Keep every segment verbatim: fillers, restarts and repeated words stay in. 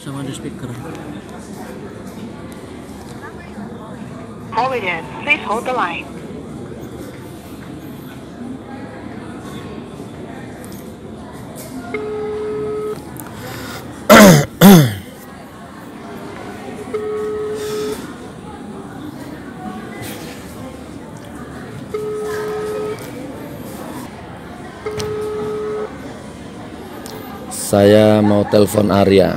sama di speaker. Forwarded. Please hold the line. Saya mau telepon Arya.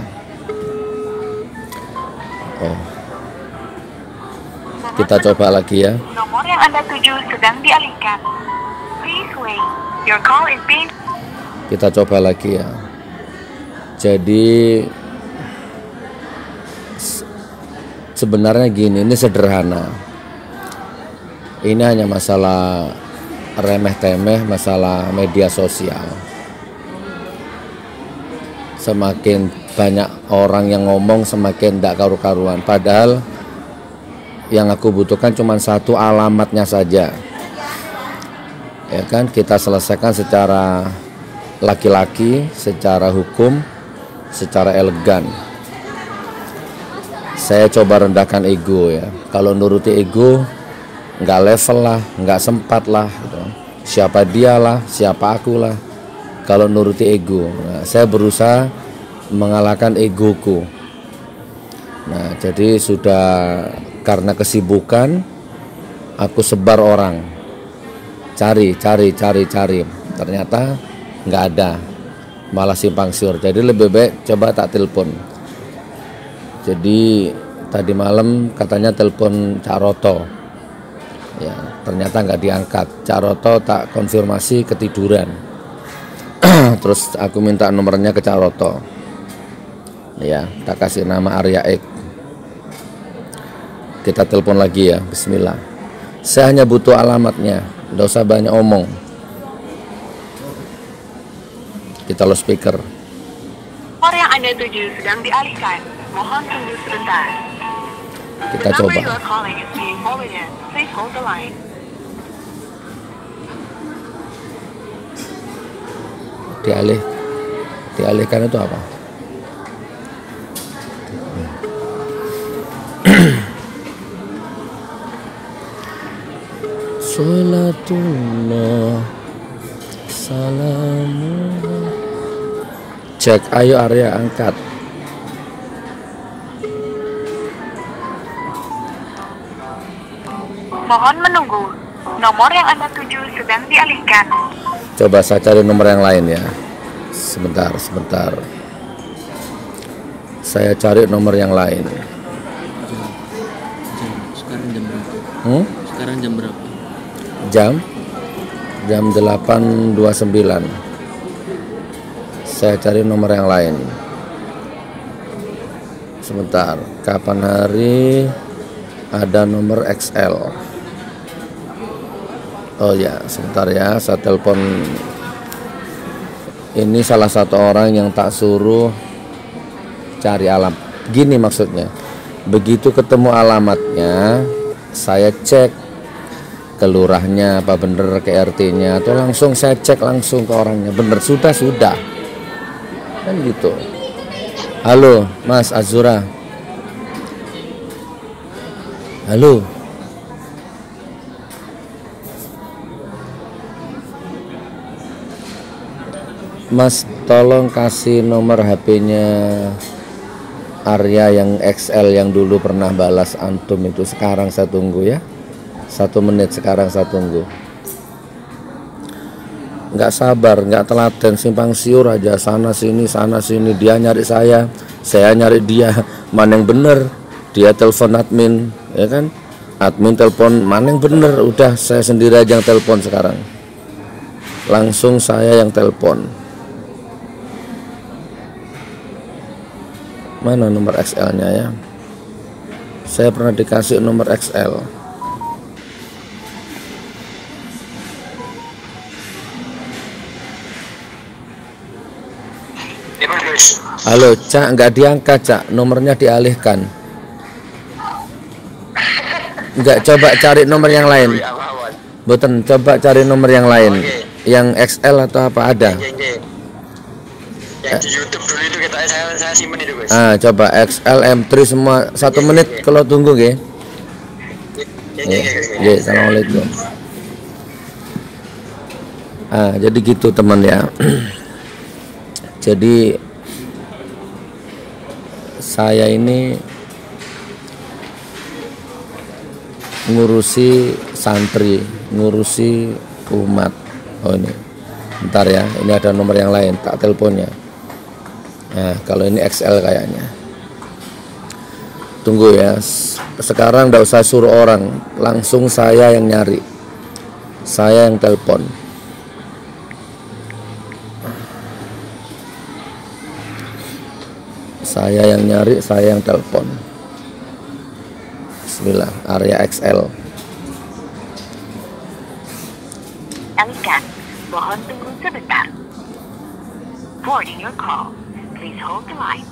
Oh, kita coba lagi ya. Nomor yang Anda tuju sedang dialihkan. Please wait. Your call is being... Kita coba lagi ya. Jadi se- sebenarnya gini, ini sederhana. Ini hanya masalah remeh-temeh, masalah media sosial. Semakin banyak orang yang ngomong, semakin tidak karu-karuan. Padahal yang aku butuhkan cuma satu, alamatnya saja. Ya kan, kita selesaikan secara laki-laki, secara hukum, secara elegan. Saya coba rendahkan ego ya. Kalau nuruti ego, nggak level lah, nggak sempat lah. Gitu. Siapa dia lah, siapa aku lah. Kalau nuruti ego, nah, saya berusaha mengalahkan egoku. Nah, jadi sudah karena kesibukan, aku sebar orang, cari, cari, cari, cari. Ternyata nggak ada, malah simpang siur. Jadi lebih baik coba tak telepon. Jadi tadi malam katanya telepon Cak Roto, ya ternyata nggak diangkat. Cak Roto tak konfirmasi, ketiduran. Terus aku minta nomornya ke Cak Roto, ya tak kasih nama Arya X. Kita telepon lagi ya. Bismillah. Saya hanya butuh alamatnya, nggak usah banyak omong. Kita lo speaker. Nomor yang Anda tuju sedang dialihkan. Mohon tunggu sebentar. Kita The number coba. you are calling is being forwarded. Please hold the line. Dialih, dialihkan itu apa? Salatullah, salamullah. Cek, ayo Arya angkat. Mohon menunggu. Nomor yang Anda tuju sedang dialihkan. Coba saya cari nomor yang lain ya. Sebentar, sebentar. Saya cari nomor yang lain. Jam, jam. Sekarang jam berapa? Hmm? Sekarang jam berapa? Jam jam delapan dua puluh sembilan. Saya cari nomor yang lain. Sebentar, kapan hari ada nomor X L? Oh ya, sebentar ya, saya telepon. Ini salah satu orang yang tak suruh cari alam. Gini maksudnya, begitu ketemu alamatnya, saya cek ke lurahnya apa bener, ke R T-nya, atau langsung saya cek langsung ke orangnya, bener sudah sudah, kan gitu. Halo, Mas Azura. Halo. Mas, tolong kasih nomor H P-nya Arya yang X L yang dulu pernah balas antum itu. Sekarang saya tunggu ya. Satu menit, sekarang saya tunggu. Nggak sabar, nggak telaten, simpang siur aja, sana sini, sana sini. Dia nyari saya, saya nyari dia. Mana yang bener? Dia telepon admin, ya kan? Admin telepon, mana yang bener? Udah, saya sendiri aja yang telepon sekarang. Langsung saya yang telepon. Mana nomor X L-nya ya? Saya pernah dikasih nomor X L. Halo, Cak, nggak diangkat, Cak. Nomornya dialihkan. Nggak, coba cari nomor yang lain. Boten, coba cari nomor yang lain. Yang X L atau apa ada? Yang di YouTube dulu itu kita saya saya simpen itu Gus. Ah, coba X L M tiga semua satu menit kalau tunggu ya. Ya, Ya, ya, ya, ya. ya, assalamualaikum. Ah, jadi gitu teman ya. Jadi saya ini ngurusi santri, ngurusi umat. Oh ini, bentar ya, ini ada nomor yang lain, tak teleponnya. Nah, kalau ini X L kayaknya. Tunggu ya. Sekarang nggak usah suruh orang, langsung saya yang nyari. Saya yang telepon. Saya yang nyari, saya yang telepon. Bismillah, area X L. Alihkan. Mohon tunggu sebentar. Forwarding your call. Please hold the line.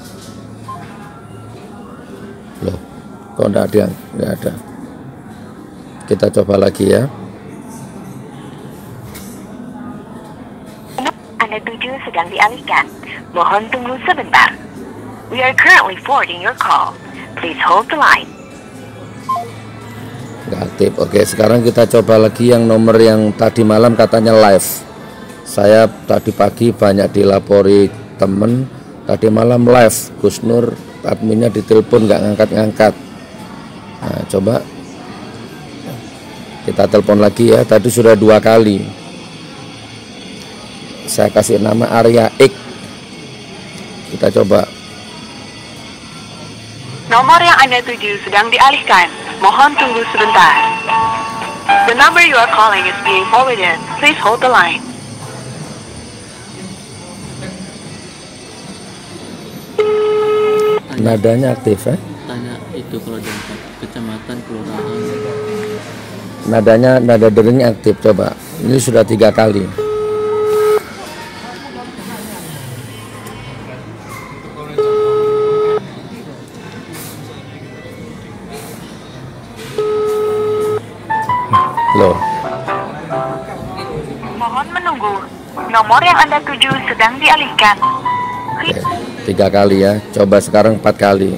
Loh, kok enggak ada? Enggak ada. Kita coba lagi ya. Anda tuju sedang dialihkan. Mohon tunggu sebentar. We are currently forwarding your call. Please hold the line. Enggak aktif. Oke, sekarang kita coba lagi yang nomor yang tadi malam katanya live. Saya tadi pagi banyak dilapori temen, tadi malam live. Gus Nur adminnya ditelepon nggak ngangkat-ngangkat. Nah, coba kita telepon lagi ya. Tadi sudah dua kali. Saya kasih nama area X. Kita coba. Nomor yang Anda tuju sedang dialihkan. Mohon tunggu sebentar. The number you are calling is being forwarded. Please hold the line. Nadanya aktif ya? Tanya itu kalau dapat kecamatan, kelurahan. Nadanya, nada deringnya aktif. Coba. Ini sudah tiga kali. Loh, Mohon menunggu. Nomor yang Anda tuju sedang dialihkan. oke, tiga kali ya. Coba sekarang empat kali.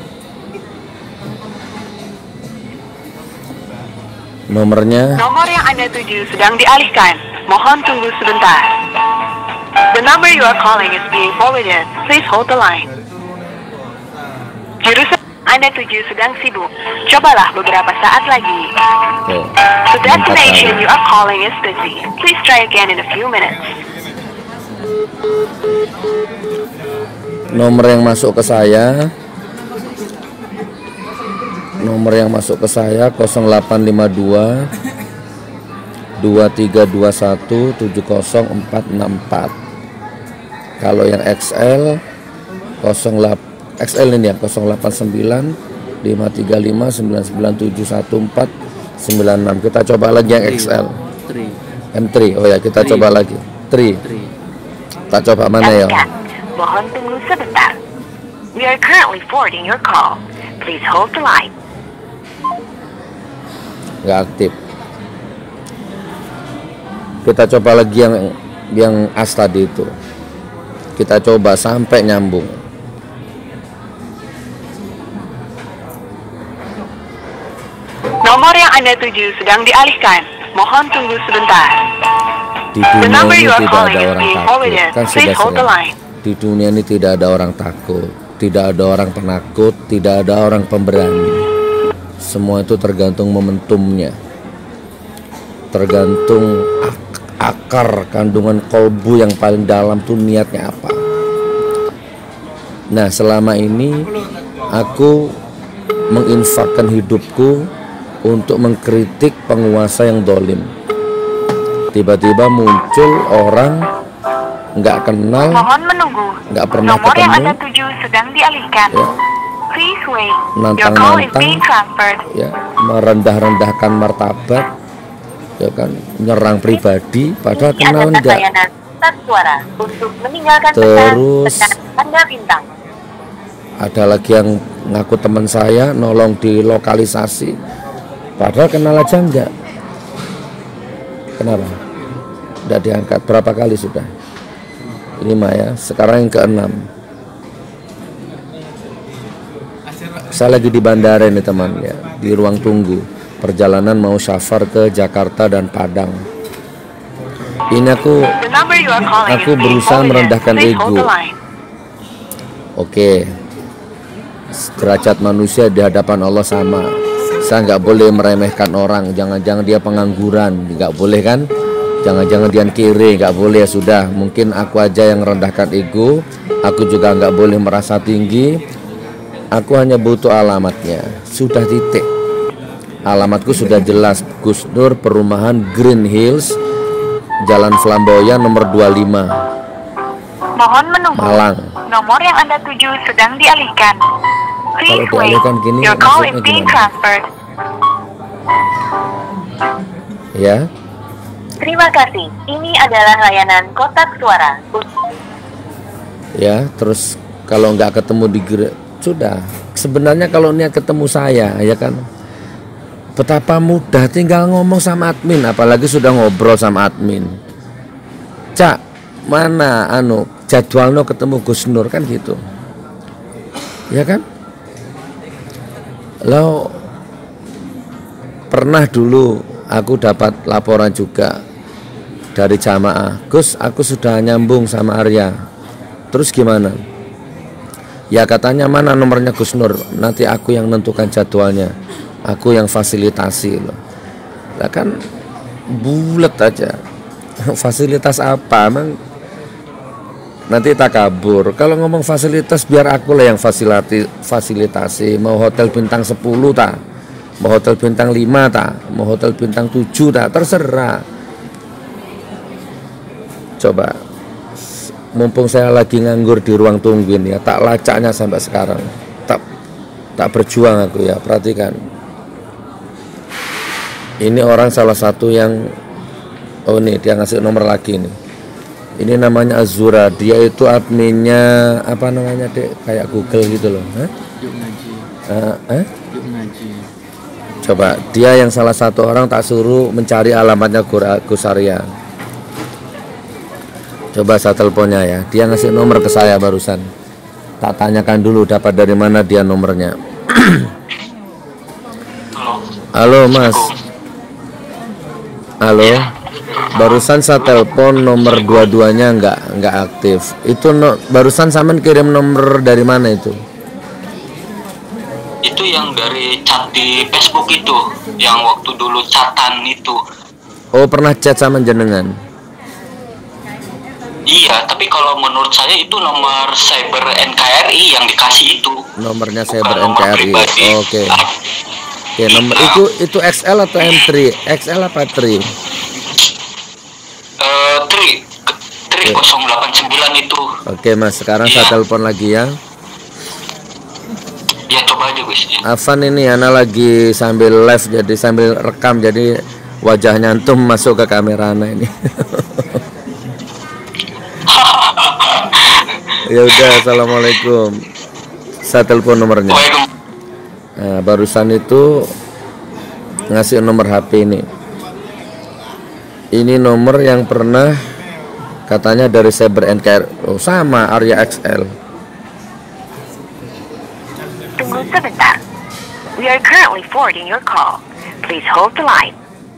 Nomornya Nomor yang Anda tuju sedang dialihkan. Mohon tunggu sebentar. The number you are calling is being forwarded. Please hold the line. Jurusan Anda tuju sedang sibuk. Cobalah beberapa saat lagi. oke, The destination empat kali. you are calling is busy. Please try again in a few minutes. Nomor yang masuk ke saya, nomor yang masuk ke saya nol delapan lima dua dua tiga dua satu tujuh nol empat enam empat. Kalau yang X L nol delapan X L ini ya nol delapan sembilan lima tiga lima sembilan sembilan tujuh satu empat sembilan enam. Kita coba lagi yang X L Tri. M tiga. Oh ya, kita Tri. coba lagi tiga. Tri. Kita coba mana ya? Alihkan. Mohon tunggu sebentar. We are currently forwarding your call. Please hold the line. Nggak aktif. Kita coba lagi yang yang as tadi itu. Kita coba sampai nyambung. Nomor yang Anda tuju sedang dialihkan. Mohon tunggu sebentar. Di The dunia number ini you are tidak calling ada is orang being takut. forwarded. Kan Please sudah hold the sering. line. Di dunia ini tidak ada orang takut, tidak ada orang penakut, tidak ada orang pemberani. Semua itu tergantung momentumnya, tergantung ak- akar kandungan kolbu yang paling dalam tuh niatnya apa. Nah, selama ini aku menginfakkan hidupku untuk mengkritik penguasa yang dolim. Tiba-tiba muncul orang nggak kenal, Mohon menunggu. nggak pernah Nomor yang ketemu, Anda tuju sedang dialihkan. ya, Please wait. Your call is nantang-nantang, being transferred. ya, merendah-rendahkan martabat, ya kan, nyerang pribadi, padahal Ini kenal adalah enggak. layanan pesan suara. Untuk meninggalkan Terus- pesan, tekan tanda bintang. Ada lagi yang ngaku teman saya, nolong di lokalisasi, padahal kenal aja enggak. Kenapa? Udah diangkat berapa kali sudah? Lima ya. Sekarang yang keenam. Saya lagi di bandara ini teman ya, di ruang tunggu. Perjalanan mau safar ke Jakarta dan Padang. Ini aku The number you are calling aku is being berusaha forwarded. merendahkan Please hold ego. the line. Oke, derajat manusia di hadapan Allah sama. Saya nggak boleh meremehkan orang. Jangan-jangan dia pengangguran, nggak boleh kan? Jangan-jangan dia kiri, nggak boleh. Ya sudah, mungkin aku aja yang merendahkan ego. Aku juga nggak boleh merasa tinggi. Aku hanya butuh alamatnya. Sudah titik. Alamatku sudah jelas. Gus Nur, perumahan Green Hills, Jalan Flamboyan nomor dua puluh lima, Mohon menunggu. Malang. Nomor yang Anda tuju sedang dialihkan. Please Kalau wait. dialihkan gini, Your call is maksudnya being gimana? transferred. Ya, Terima kasih. Ini adalah layanan kotak suara. ya. Terus kalau nggak ketemu di gre- sudah. Sebenarnya kalau niat ketemu saya, ya kan. Betapa mudah, tinggal ngomong sama admin, apalagi sudah ngobrol sama admin. Cak, mana anu jadwalnya ketemu Gus Nur kan gitu. Ya kan? Lo pernah dulu aku dapat laporan juga dari jamaah, Gus, aku sudah nyambung sama Arya. Terus gimana? Ya katanya mana nomornya Gus Nur, nanti aku yang nentukan jadwalnya, aku yang fasilitasi loh. Lah kan bulet aja. Fasilitas apa emang? Nanti tak kabur. Kalau ngomong fasilitas biar aku lah yang fasilitasi, fasilitasi. Mau hotel bintang sepuluh tak, mau hotel bintang lima tak, mau hotel bintang tujuh tak, terserah. Coba, mumpung saya lagi nganggur di ruang tungguin ya, tak lacaknya sampai sekarang. Tak tak berjuang aku ya, perhatikan. Ini orang salah satu yang, oh nih dia ngasih nomor lagi nih. Ini namanya Azura, dia itu adminnya apa namanya dek, kayak Google gitu loh. Hah? Yuk ngaji. Uh, eh? Yuk ngaji. Coba dia yang salah satu orang tak suruh mencari alamatnya Gus Arya. Coba saya teleponnya ya, dia ngasih nomor ke saya barusan. Tak tanyakan dulu dapat dari mana dia nomornya. Halo Mas. Halo. Barusan saya telepon nomor dua-duanya nggak nggak aktif. Itu no, barusan sampean kirim nomor dari mana itu? Itu yang dari chat di Facebook itu, yang waktu dulu chatan itu. Oh pernah chat sama jenengan? Iya, tapi kalau menurut saya itu nomor cyber N K R I yang dikasih itu. Nomornya Bukan cyber nomor N K R I. pribadi. Oke. Ah, Oke nomor iya. itu itu X L atau M tiga? X L apa tiga? Eh, tri tri nol delapan sembilan itu. Oke Mas, sekarang saya Iya. telepon lagi ya. Ya coba aja Gus. Afan ini Ana lagi sambil live, jadi sambil rekam, jadi wajahnya antum masuk ke kamera Ana ini. Ya udah, assalamualaikum. Saya telepon nomornya. Waalaikumsalam. Nah, barusan itu ngasih nomor H P ini. Ini nomor yang pernah katanya dari cyber N K R. Oh, sama Arya X L. Tunggu sebentar. We are currently forwarding your call. Please hold the line.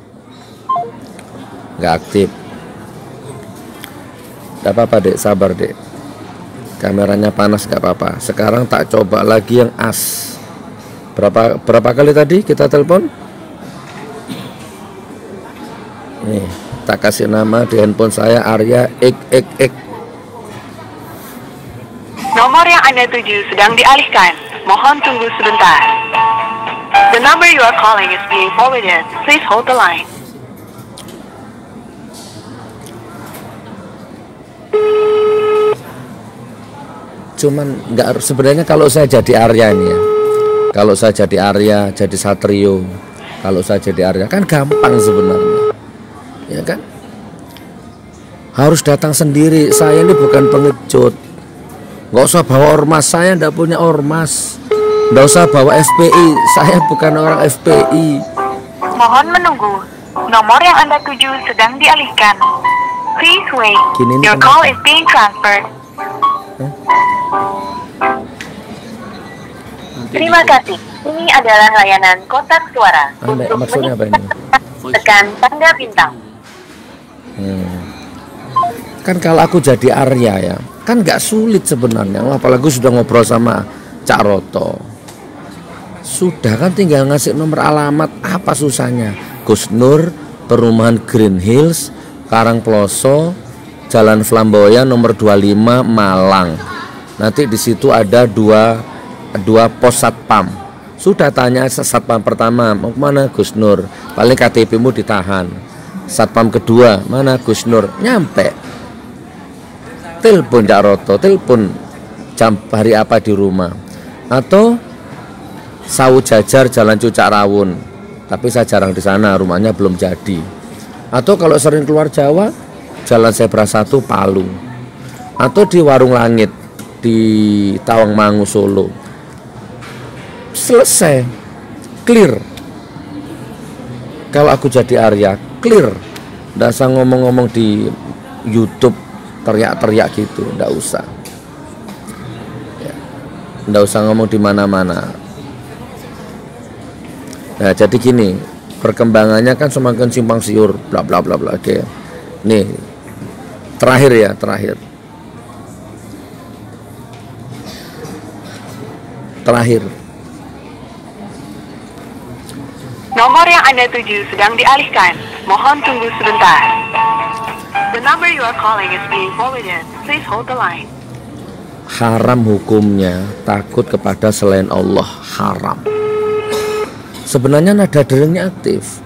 Nggak aktif. Gak apa-apa dek, sabar dek. Kameranya panas gak apa-apa. Sekarang tak coba lagi yang as. Berapa berapa kali tadi kita telepon? Nih, tak kasih nama di handphone saya Arya X X X. Nomor yang Anda tuju sedang dialihkan. Mohon tunggu sebentar. The number you are calling is being forwarded. Please hold the line. Cuman nggak, sebenarnya kalau saya jadi Arya ini ya, kalau saya jadi Arya, jadi Satrio, kalau saya jadi Arya kan gampang sebenarnya, ya kan? Harus datang sendiri. Saya ini bukan pengecut. Nggak usah bawa ormas, saya nggak punya ormas. Nggak usah bawa F P I, saya bukan orang F P I. Mohon menunggu. Nomor yang Anda tuju sedang dialihkan. Please wait. Gini nih Your kenapa? call is being transferred. Terima kasih. Ini adalah layanan kotak suara. Anda, Untuk maksudnya apa ini? tekan tanda bintang. Hmm. Kan kalau aku jadi Arya ya, kan nggak sulit sebenarnya. Apalagi sudah ngobrol sama Cak Roto. Sudah kan tinggal ngasih nomor alamat, apa susahnya? Gus Nur, Perumahan Green Hills, Karangploso, Jalan Flamboyan nomor dua puluh lima Malang. Nanti di situ ada dua dua pos satpam. Sudah tanya satpam pertama, mau kemana Gus Nur? Paling K T P-mu ditahan. Satpam kedua, mana Gus Nur? Nyampe. Telepon Cak Roto, telepon jam hari apa di rumah. Atau Sawu Jajar Jalan Cucak Rawun. Tapi saya jarang di sana, rumahnya belum jadi. Atau kalau sering keluar Jawa, Jalan Zebra satu Palu. Atau di Warung Langit di Tawangmangu Solo. Selesai, clear. Kalau aku jadi Arya, clear. Nggak usah ngomong-ngomong di YouTube teriak-teriak gitu, nggak usah. Ya. Nggak usah ngomong di mana-mana. Nah, jadi gini, perkembangannya kan semakin simpang siur, bla bla bla bla. Oke, nih terakhir ya, terakhir, terakhir. Nomor yang Anda tuju sedang dialihkan. Mohon tunggu sebentar. The number you are calling is being forwarded. Please hold the line. Haram hukumnya takut kepada selain Allah, haram. Sebenarnya nada deringnya aktif.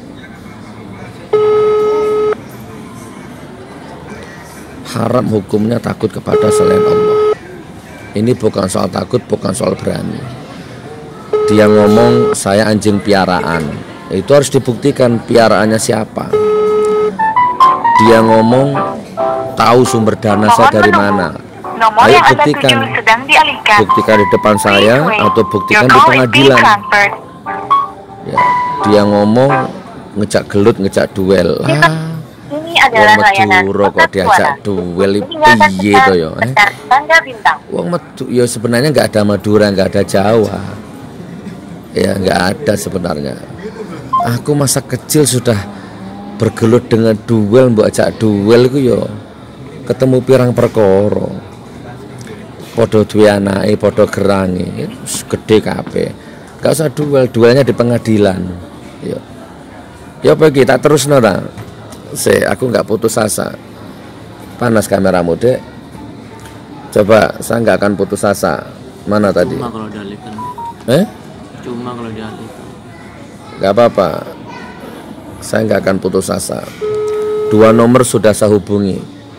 Haram hukumnya takut kepada selain Allah. Ini bukan soal takut, bukan soal berani. Dia ngomong saya anjing piaraan, itu harus dibuktikan piaraannya siapa. Dia ngomong tahu sumber dana saya dari mana. Nomor Ayo yang Anda buktikan, tuju sedang dialihkan. buktikan di depan saya atau buktikan di pengadilan. Ya, dia ngomong ngejak gelut, ngejak duel. Ah, Ini adalah layanan Madura kok kotak diajak suara. duel Tinggalkan piye to ya? Eh? tekan tanda bintang. Wong Medu ya sebenarnya nggak ada Madura, nggak ada Jawa. Ya nggak ada sebenarnya. Aku masa kecil sudah bergelut dengan duel, mbok ajak duel iku ya ketemu pirang perkara. Padha duwe anake, padha gerange, gede kabeh. Gak usah duel, duelnya di pengadilan. Ya. Ya apa iki tak terusno ta? Se, aku nggak putus asa. Panas kameramu, Dek. Coba, saya nggak akan putus asa. Mana tadi? Cuma kalau dialihkan. Eh? Cuma kalau dialihkan. Gak apa-apa. Saya nggak akan putus asa. Dua nomor sudah saya hubungi.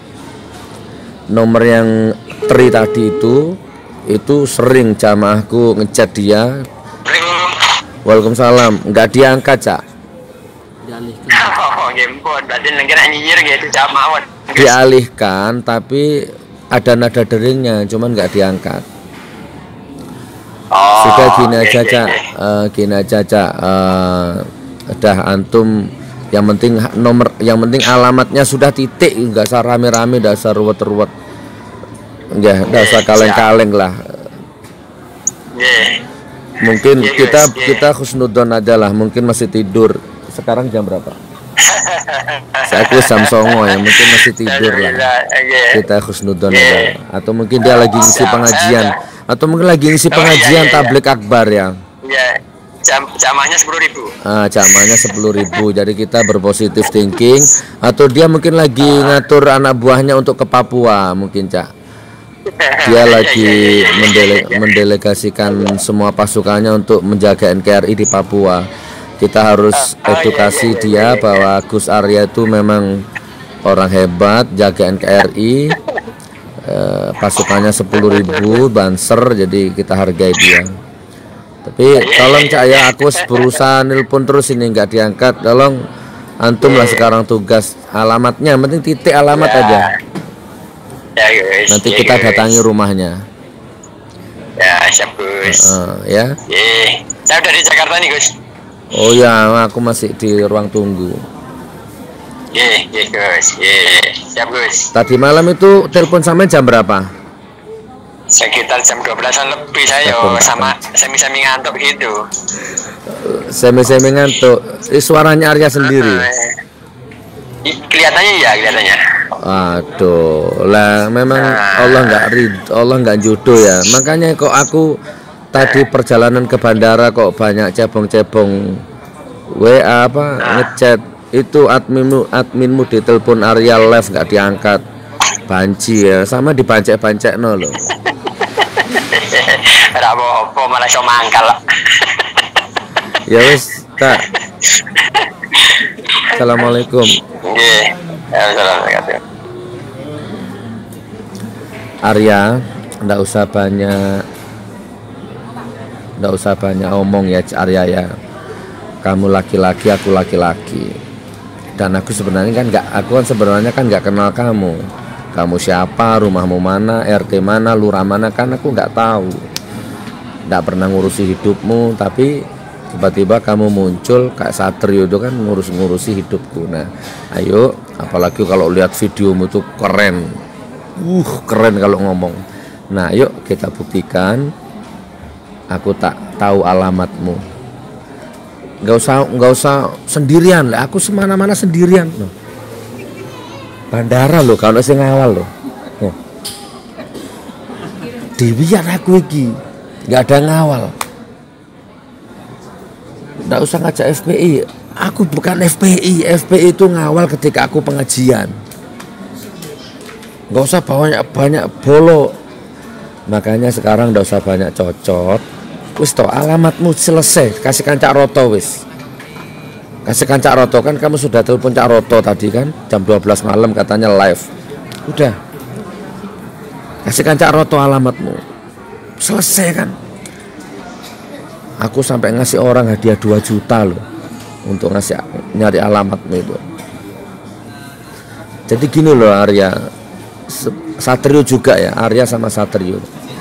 Nomor yang tri tadi itu, itu sering jamaahku ngechat dia. Waalaikumsalam. Nggak diangkat, Cak. Dialihkan. Oh, gempon. Berarti negara nyinyir gitu jamaah. Dialihkan, tapi ada nada deringnya, cuman nggak diangkat. Oh, Sudah gini oke, aja, oke, Cak. oke. Eh, gini aja, Cak. Eh, udah antum yang penting ha- nomor, yang penting alamatnya sudah titik, nggak usah rame-rame, nggak usah ruwet-ruwet. Ya, nggak usah kaleng-kaleng lah. Yeah. Mungkin Iya, kita guys, iya. kita khusnudon aja lah, mungkin masih tidur. Sekarang jam berapa? Saya aku jam songo ya, mungkin masih tidur lah. Oke. Kita khusnudon Iya. aja. Atau mungkin dia lagi ngisi pengajian, atau mungkin lagi ngisi Oh, iya, pengajian iya, iya. tablik akbar ya. Ya, jam jamahnya sepuluh ribu. Ah, jamanya sepuluh ribu. Jadi kita berpositif thinking. Atau dia mungkin lagi ngatur anak buahnya untuk ke Papua, mungkin Cak. Dia lagi mendele- mendelegasikan semua pasukannya untuk menjaga N K R I di Papua. Kita harus edukasi dia bahwa Gus Arya itu memang orang hebat, jaga N K R I. Eh, pasukannya sepuluh ribu banser, jadi kita hargai dia. Tapi tolong Cak ya, aku berusaha nelpon terus ini nggak diangkat. Tolong antum lah sekarang tugas alamatnya, yang penting titik alamat aja. Ya, guys. Nanti Ya, kita guys. datangi rumahnya. Ya, siap, Gus. Eh, ya. Eh, saya udah di Jakarta nih, Gus. Oh ya, aku masih di ruang tunggu. Ye, ye, Gus. Ye, siap, Gus. Tadi malam itu telepon sampai jam berapa? Sekitar jam dua belasan lebih saya Telepon kapan? sama semi-semi ngantuk gitu. Semi-semi ngantuk. Ini suaranya Arya sendiri. I, kelihatannya ya, kelihatannya. Aduh, lah memang Allah nggak rid, Allah nggak jodoh ya. Makanya kok aku tadi perjalanan ke bandara kok banyak cebong-cebong W A apa ngechat itu adminmu adminmu ditelepon Arya live nggak diangkat. Banci ya, sama dibancek-bancek no lo. Apa-apa malah so mangkal. Ya wis, Kak. Assalamualaikum. Nggih. Assalamualaikum. Arya, ndak usah banyak ndak usah banyak omong ya Arya ya. Kamu laki-laki, aku laki-laki. Dan aku sebenarnya kan nggak, aku kan sebenarnya kan nggak kenal kamu. Kamu siapa, rumahmu mana, R T mana, lurah mana, kan aku nggak tahu. Nggak pernah ngurusi hidupmu, tapi tiba-tiba kamu muncul kayak Satrio itu kan ngurus-ngurusi hidupku. Nah, ayo, apalagi kalau lihat videomu itu keren, uh keren kalau ngomong. Nah, yuk kita buktikan. Aku tak tahu alamatmu. Nggak usah, nggak usah sendirian lah. Aku semana-mana sendirian loh. Bandara loh, kalau sing ngawal loh. Oh. Dewian aku iki, nggak ada ngawal. Nggak usah ngajak F P I. Aku bukan F P I. F P I itu ngawal ketika aku pengajian. Nggak usah banyak-banyak bolo. Makanya sekarang nggak usah banyak cocot. Wis toh alamatmu selesai. Kasihkan Cak Roto wis. Kasihkan Cak Roto, kan kamu sudah telepon Cak Roto tadi kan jam dua belas malam katanya live. Udah. Kasihkan Cak Roto alamatmu. Selesai kan. Aku sampai ngasih orang hadiah dua juta loh untuk ngasih nyari alamatmu itu. Jadi gini loh Arya. Satrio juga ya, Arya sama Satrio.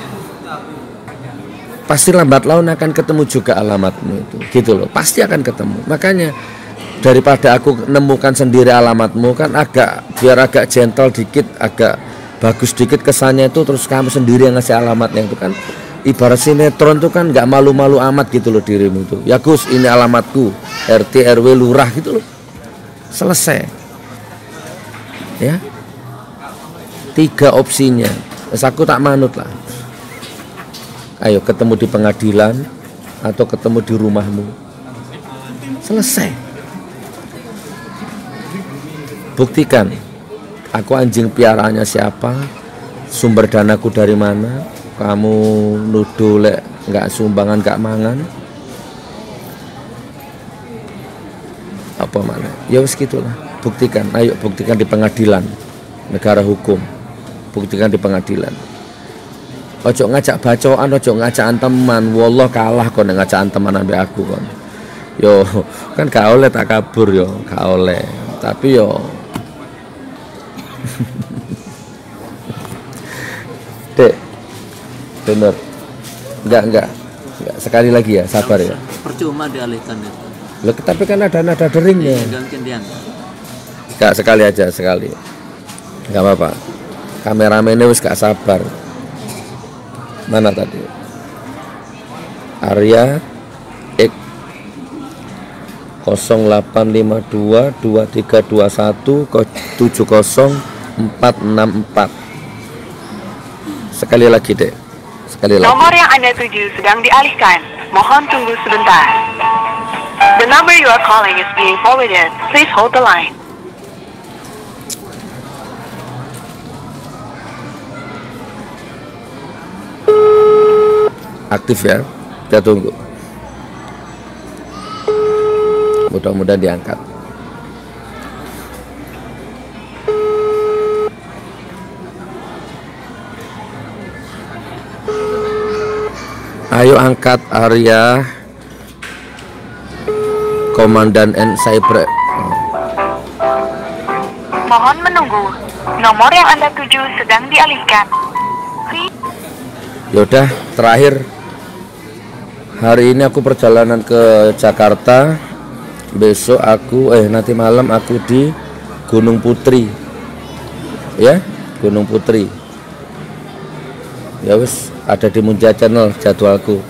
Pasti lambat laun akan ketemu juga alamatmu itu, gitu loh. Pasti akan ketemu. Makanya daripada aku nemukan sendiri alamatmu kan agak biar agak gentle dikit, agak bagus dikit kesannya itu, terus kamu sendiri yang ngasih alamatnya itu kan ibarat sinetron tuh kan nggak malu-malu amat gitu loh dirimu itu. Ya Gus, ini alamatku, R T R W lurah gitu loh. Selesai. Ya. Tiga opsinya. Terus aku tak manut lah. Ayo ketemu di pengadilan atau ketemu di rumahmu. Selesai. Buktikan. Aku anjing piaraannya siapa? Sumber danaku dari mana? Kamu nuduh lek nggak sumbangan nggak mangan? Apa mana? Ya wis gitulah. Buktikan. Ayo buktikan di pengadilan. Negara hukum. Buktikan di pengadilan. Ojo ngajak bacoan, ojo ngajak teman. Wallah kalah kon ngajak teman ambek aku kon. Yo kan gak oleh tak kabur yo, gak oleh. Tapi yo Dek, bener. Enggak, enggak. Enggak, sekali lagi ya, sabar ya. Percuma dialihkan itu. Loh, tapi kan ada nada deringnya. Iya, mungkin diangkat. Enggak, sekali aja, sekali. Enggak apa-apa. Kameramennya wis gak sabar. Mana tadi? Arya X nol delapan lima dua dua tiga dua satu tujuh nol empat enam empat. Sekali lagi deh. Sekali lagi. Nomor yang Anda tuju sedang dialihkan. Mohon tunggu sebentar. The number you are calling is being forwarded. Please hold the line. Aktif ya, kita tunggu. Mudah-mudahan diangkat. Ayo angkat Arya, Komandan N Cyber. Mohon menunggu. Nomor yang Anda tuju sedang dialihkan. Yaudah, terakhir. Hari ini aku perjalanan ke Jakarta. Besok aku eh nanti malam aku di Gunung Putri. Ya, Gunung Putri. Ya wis, ada di Munja Channel jadwalku.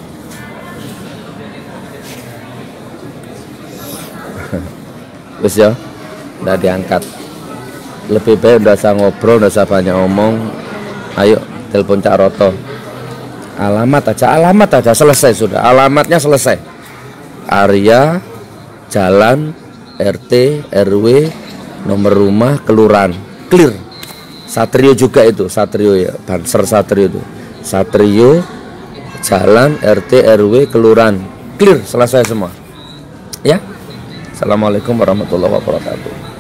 Wis ya, nggak diangkat. Lebih baik udah usah ngobrol, udah usah banyak ngomong. Ayo telepon Cak Roto. Alamat aja, alamat aja, selesai sudah. Alamatnya selesai. Area, jalan, R T, R W, nomor rumah, kelurahan, clear. Satrio juga itu, Satrio ya, Banser Satrio itu. Satrio, jalan, R T, R W, kelurahan, clear, selesai semua. Ya. Assalamualaikum warahmatullahi wabarakatuh.